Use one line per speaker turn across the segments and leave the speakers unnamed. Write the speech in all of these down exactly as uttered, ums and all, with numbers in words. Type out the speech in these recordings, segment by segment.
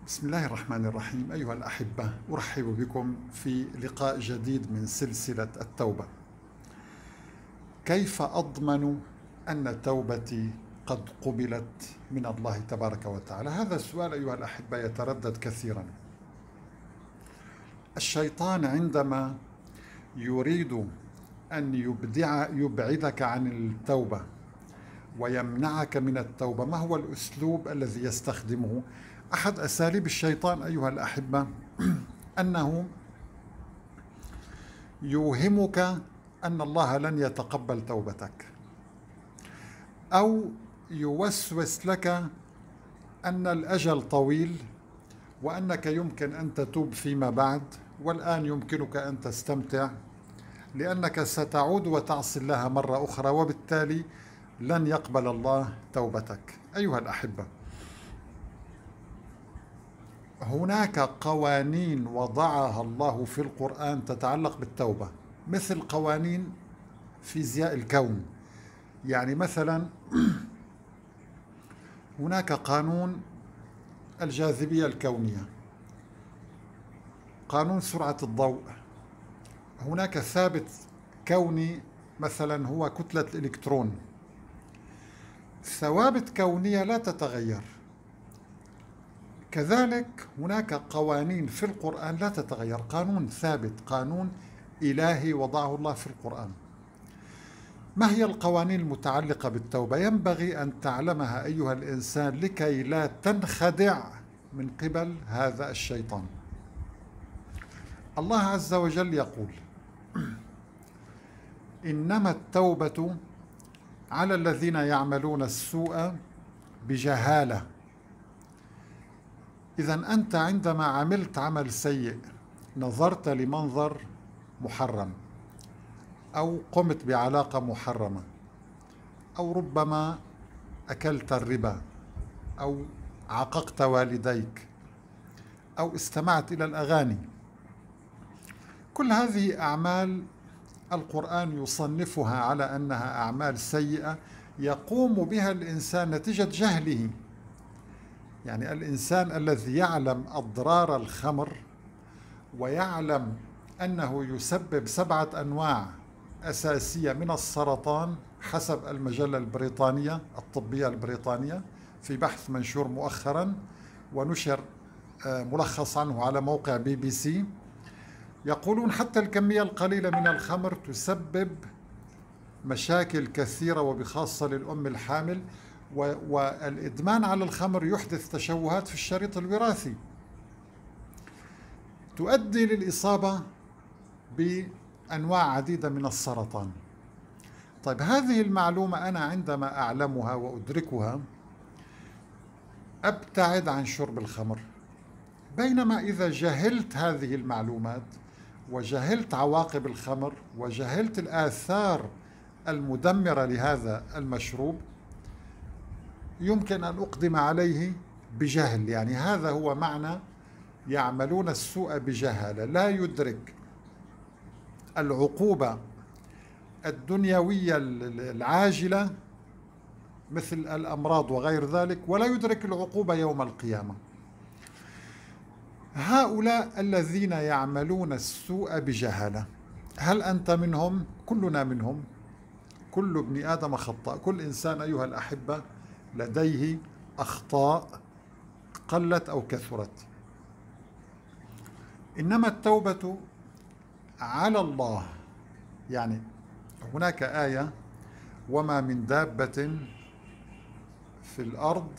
بسم الله الرحمن الرحيم. أيها الأحبة، أرحب بكم في لقاء جديد من سلسلة التوبة. كيف أضمن أن توبتي قد قبلت من الله تبارك وتعالى؟ هذا السؤال أيها الأحبة يتردد كثيرا. الشيطان عندما يريد أن يبدع يبعدك عن التوبة ويمنعك من التوبة، ما هو الأسلوب الذي يستخدمه؟ أحد أساليب الشيطان أيها الأحبة أنه يوهمك أن الله لن يتقبل توبتك، أو يوسوس لك أن الأجل طويل وأنك يمكن أن تتوب فيما بعد، والآن يمكنك أن تستمتع لأنك ستعود وتعصي الله مرة أخرى، وبالتالي لن يقبل الله توبتك. أيها الأحبة، هناك قوانين وضعها الله في القرآن تتعلق بالتوبة، مثل قوانين فيزياء الكون. يعني مثلا هناك قانون الجاذبية الكونية، قانون سرعة الضوء، هناك ثابت كوني مثلا هو كتلة الإلكترون. ثوابت كونية لا تتغير. كذلك هناك قوانين في القرآن لا تتغير، قانون ثابت، قانون إلهي وضعه الله في القرآن. ما هي القوانين المتعلقة بالتوبة؟ ينبغي أن تعلمها أيها الإنسان لكي لا تنخدع من قبل هذا الشيطان. الله عز وجل يقول: إنما التوبة على الذين يعملون السوء بجهالة. إذن أنت عندما عملت عمل سيء، نظرت لمنظر محرم، أو قمت بعلاقة محرمة، أو ربما أكلت الربا، أو عققت والديك، أو استمعت إلى الأغاني، كل هذه أعمال القرآن يصنفها على أنها أعمال سيئة يقوم بها الإنسان نتيجة جهله. يعني الإنسان الذي يعلم أضرار الخمر ويعلم أنه يسبب سبعة أنواع أساسية من السرطان حسب المجلة البريطانية الطبية البريطانية في بحث منشور مؤخرا ونشر ملخص عنه على موقع بي بي سي، يقولون حتى الكمية القليلة من الخمر تسبب مشاكل كثيرة وبخاصة للأم الحامل، والإدمان على الخمر يحدث تشوهات في الشريط الوراثي تؤدي للإصابة بأنواع عديدة من السرطان. طيب، هذه المعلومة أنا عندما أعلمها وأدركها أبتعد عن شرب الخمر، بينما إذا جهلت هذه المعلومات وجهلت عواقب الخمر وجهلت الآثار المدمرة لهذا المشروب يمكن أن أقدم عليه بجهل. يعني هذا هو معنى يعملون السوء بجهالة، لا يدرك العقوبة الدنيوية العاجلة مثل الأمراض وغير ذلك، ولا يدرك العقوبة يوم القيامة. هؤلاء الذين يعملون السوء بجهالة، هل أنت منهم؟ كلنا منهم. كل ابن آدم خطاء. كل إنسان أيها الأحبة لديه أخطاء قلت أو كثرت. إنما التوبة على الله. يعني هناك آية: وما من دابة في الأرض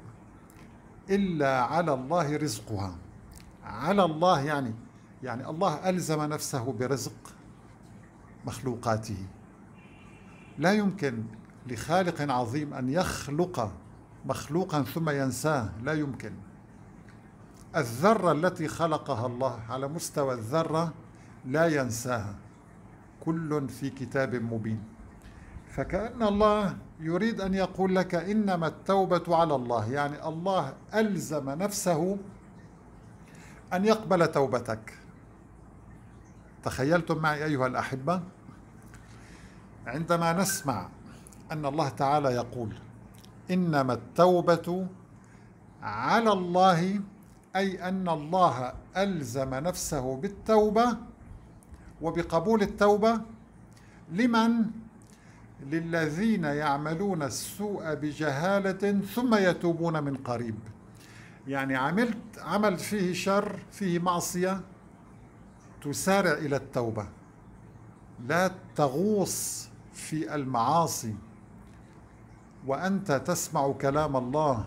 إلا على الله رزقها. على الله يعني يعني الله ألزم نفسه برزق مخلوقاته. لا يمكن لخالق عظيم أن يخلق مخلوقا ثم ينساه، لا يمكن. الذرة التي خلقها الله على مستوى الذرة لا ينساها، كل في كتاب مبين. فكأن الله يريد أن يقول لك إنما التوبة على الله، يعني الله ألزم نفسه أن يقبل توبتك. تخيلتم معي أيها الأحبة؟ عندما نسمع أن الله تعالى يقول إنما التوبة على الله أي أن الله ألزم نفسه بالتوبة وبقبول التوبة لمن؟ للذين يعملون السوء بجهالة ثم يتوبون من قريب. يعني عملت عمل فيه شر، فيه معصية، تسارع إلى التوبة، لا تغوص في المعاصي وأنت تسمع كلام الله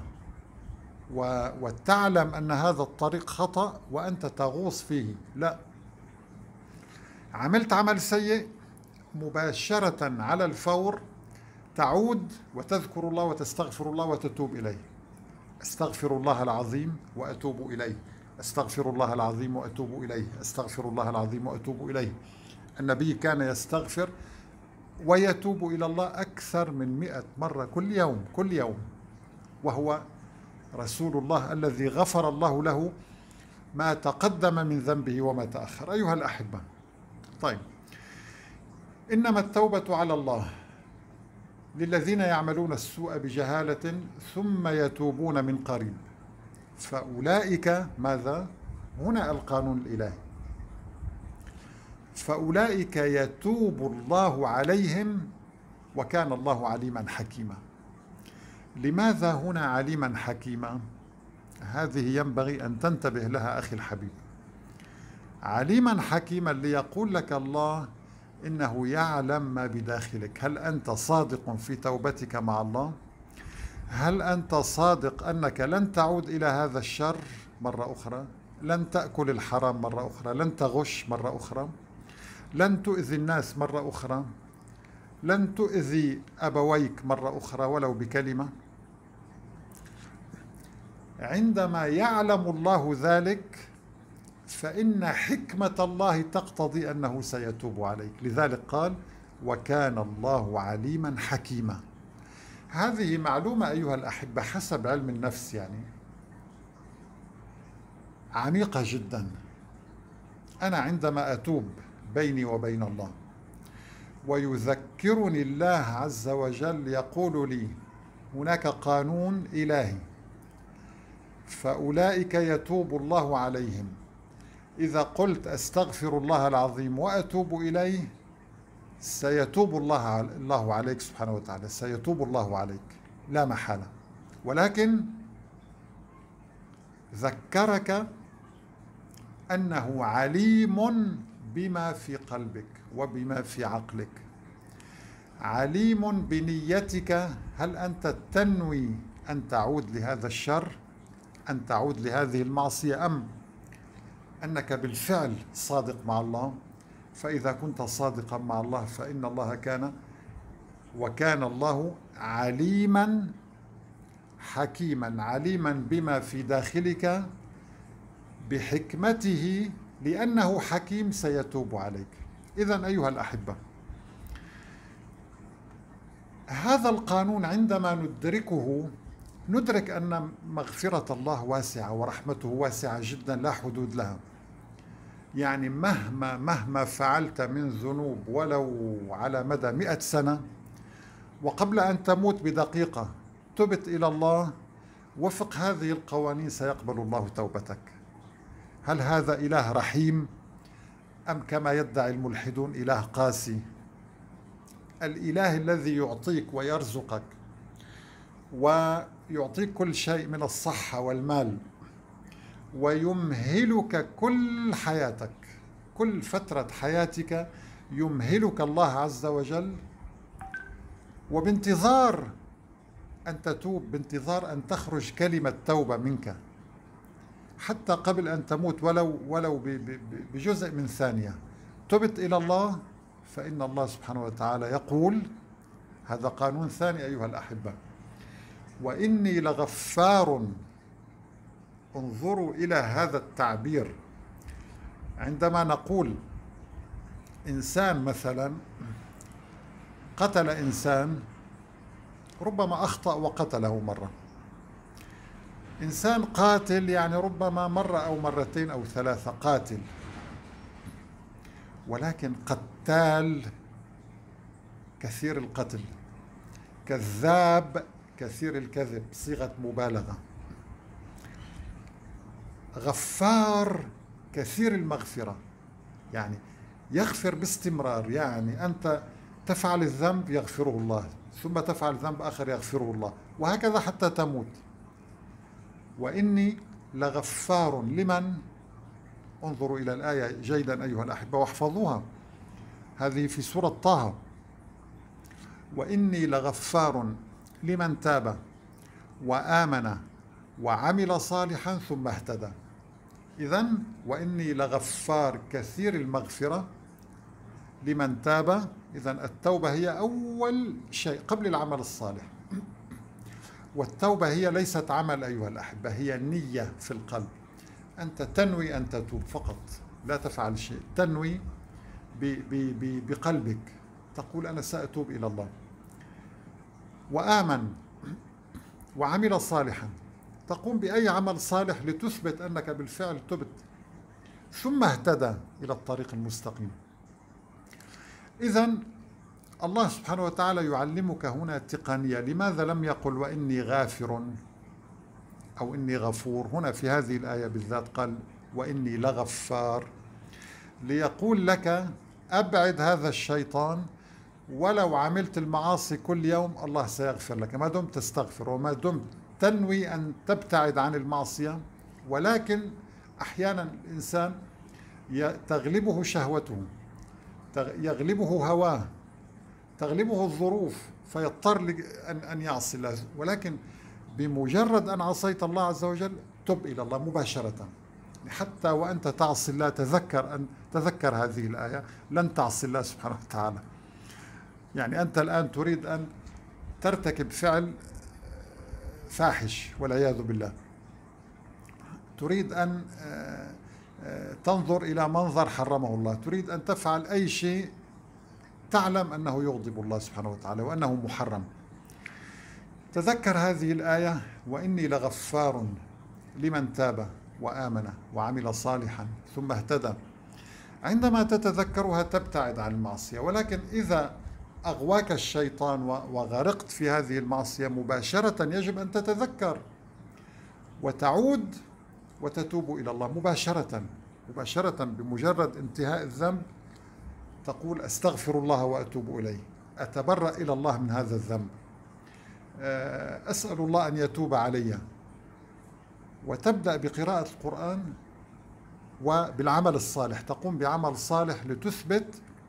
وتعلم أن هذا الطريق خطأ وأنت تغوص فيه، لا. عملت عمل سيء، مباشرة على الفور تعود وتذكر الله وتستغفر الله وتتوب إليه. أستغفر الله العظيم وأتوب إليه، أستغفر الله العظيم وأتوب إليه، أستغفر الله العظيم وأتوب إليه. النبي كان يستغفر ويتوب إلى الله أكثر من مئة مرة كل يوم كل يوم، وهو رسول الله الذي غفر الله له ما تقدم من ذنبه وما تأخر. أيها الأحبة، طيب، إنما التوبة على الله للذين يعملون السوء بجهالة ثم يتوبون من قريب، فأولئك ماذا؟ هنا القانون الإلهي، فأولئك يتوب الله عليهم وكان الله عليما حكيما. لماذا هنا عليما حكيما؟ هذه ينبغي أن تنتبه لها أخي الحبيب. عليما حكيما ليقول لك الله إنه يعلم ما بداخلك. هل أنت صادق في توبتك مع الله؟ هل أنت صادق أنك لن تعود إلى هذا الشر مرة أخرى؟ لن تأكل الحرام مرة أخرى؟ لن تغش مرة أخرى؟ لن تؤذي الناس مرة أخرى؟ لن تؤذي أبويك مرة أخرى ولو بكلمة؟ عندما يعلم الله ذلك فإن حكمة الله تقتضي أنه سيتوب عليك. لذلك قال وكان الله عليما حكيما. هذه معلومة أيها الأحبة حسب علم النفس يعني عميقة جدا. أنا عندما أتوب بيني وبين الله ويذكرني الله عز وجل يقول لي هناك قانون إلهي، فأولئك يتوب الله عليهم. إذا قلت أستغفر الله العظيم وأتوب إليه سيتوب الله الله عليك سبحانه وتعالى، سيتوب الله عليك لا محالة. ولكن ذكرك أنه عليم بما في قلبك وبما في عقلك، عليم بنيتك. هل أنت تنوي أن تعود لهذا الشر، أن تعود لهذه المعصية، أم أنك بالفعل صادق مع الله؟ فإذا كنت صادقا مع الله فإن الله كان وكان الله عليما حكيما، عليما بما في داخلك بحكمته، لأنه حكيم سيتوب عليك. إذن أيها الأحبة، هذا القانون عندما ندركه ندرك أن مغفرة الله واسعة ورحمته واسعة جدا لا حدود لها. يعني مهما مهما فعلت من ذنوب ولو على مدى مئة سنة وقبل أن تموت بدقيقة تبت إلى الله وفق هذه القوانين سيقبل الله توبتك. هل هذا إله رحيم أم كما يدعي الملحدون إله قاسي؟ الإله الذي يعطيك ويرزقك ويعطيك كل شيء من الصحة والمال ويمهلك كل حياتك، كل فترة حياتك يمهلك الله عز وجل، وبانتظار أن تتوب، بانتظار أن تخرج كلمة توبة منك حتى قبل أن تموت ولو ولو بجزء من ثانية تبت إلى الله، فإن الله سبحانه وتعالى يقول، هذا قانون ثاني أيها الأحبة، وإني لغفار. انظروا إلى هذا التعبير. عندما نقول إنسان مثلا قتل إنسان، ربما أخطأ وقتله مرة. إنسان قاتل يعني ربما مرة أو مرتين أو ثلاثة قاتل، ولكن قتال كثير القتل، كذاب كثير الكذب، صيغة مبالغة. غفار كثير المغفرة، يعني يغفر باستمرار. يعني أنت تفعل الذنب يغفره الله، ثم تفعل ذنب آخر يغفره الله، وهكذا حتى تموت. وإني لغفار لمن، انظروا إلى الآية جيدا أيها الأحبة واحفظوها، هذه في سورة طه. وإني لغفار لمن تاب وآمن وعمل صالحا ثم اهتدى. إذن وإني لغفار كثير المغفرة لمن تاب. إذن التوبة هي أول شيء قبل العمل الصالح، والتوبة هي ليست عمل أيها الأحبة، هي نية في القلب. أنت تنوي أن تتوب فقط، لا تفعل شيء، تنوي بقلبك، تقول أنا سأتوب إلى الله. وآمن وعمل صالحا، تقوم بأي عمل صالح لتثبت أنك بالفعل تبت، ثم اهتدى إلى الطريق المستقيم. إذن الله سبحانه وتعالى يعلمك هنا تقنية. لماذا لم يقل وإني غافر أو إني غفور؟ هنا في هذه الآية بالذات قال وإني لغفار، ليقول لك أبعد هذا الشيطان، ولو عملت المعاصي كل يوم الله سيغفر لك ما دمت تستغفر وما دمت تنوي أن تبتعد عن المعصية. ولكن أحيانا الإنسان تغلبه شهوته، يغلبه هواه، تغلبه الظروف، فيضطر أن يعصي الله. ولكن بمجرد أن عصيت الله عز وجل تب إلى الله مباشرة. حتى وأنت تعصي الله تذكر أن تذكر هذه الآية، لن تعصي الله سبحانه وتعالى. يعني أنت الآن تريد أن ترتكب فعل فاحش والعياذ بالله، تريد أن تنظر إلى منظر حرمه الله، تريد أن تفعل أي شيء تعلم أنه يغضب الله سبحانه وتعالى وأنه محرم. تذكر هذه الآية وإني لغفار لمن تاب وآمن وعمل صالحا ثم اهتدى. عندما تتذكرها تبتعد عن المعصية. ولكن إذا أغواك الشيطان وغرقت في هذه المعصية مباشرة يجب أن تتذكر وتعود وتتوب إلى الله مباشرة مباشرة. بمجرد انتهاء الذنب تقول أستغفر الله وأتوب إليه، أتبرأ إلى الله من هذا الذنب، أسأل الله أن يتوب علي، وتبدأ بقراءة القرآن وبالعمل الصالح، تقوم بعمل صالح لتثبت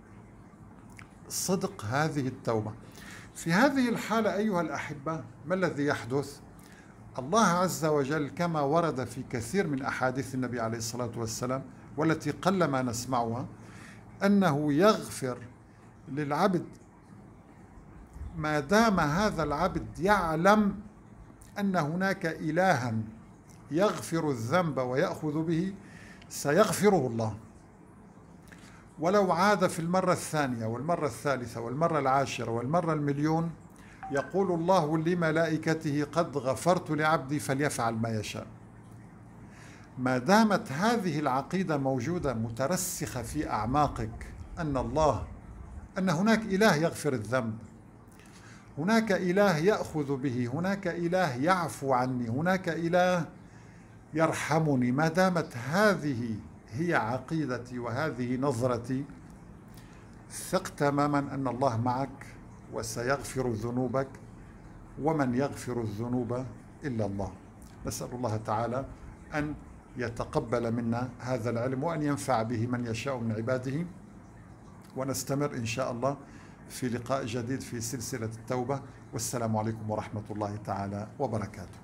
صدق هذه التوبة. في هذه الحالة أيها الأحبة ما الذي يحدث؟ الله عز وجل كما ورد في كثير من أحاديث النبي عليه الصلاة والسلام والتي قلما نسمعها، أنه يغفر للعبد ما دام هذا العبد يعلم أن هناك إلها يغفر الذنب ويأخذ به، سيغفره الله. ولو عاد في المرة الثانية والمرة الثالثة والمرة العاشرة والمرة المليون، يقول الله لملائكته قد غفرت لعبدي فليفعل ما يشاء. ما دامت هذه العقيدة موجودة مترسخة في أعماقك أن الله أن هناك إله يغفر الذنب، هناك إله يأخذ به، هناك إله يعفو عني، هناك إله يرحمني، ما دامت هذه هي عقيدتي وهذه نظرتي، ثق تماما أن الله معك وسيغفر ذنوبك، ومن يغفر الذنوب إلا الله. نسأل الله تعالى أن يتقبل منا هذا العلم وأن ينفع به من يشاء من عباده. ونستمر إن شاء الله في لقاء جديد في سلسلة التوبة، والسلام عليكم ورحمة الله تعالى وبركاته.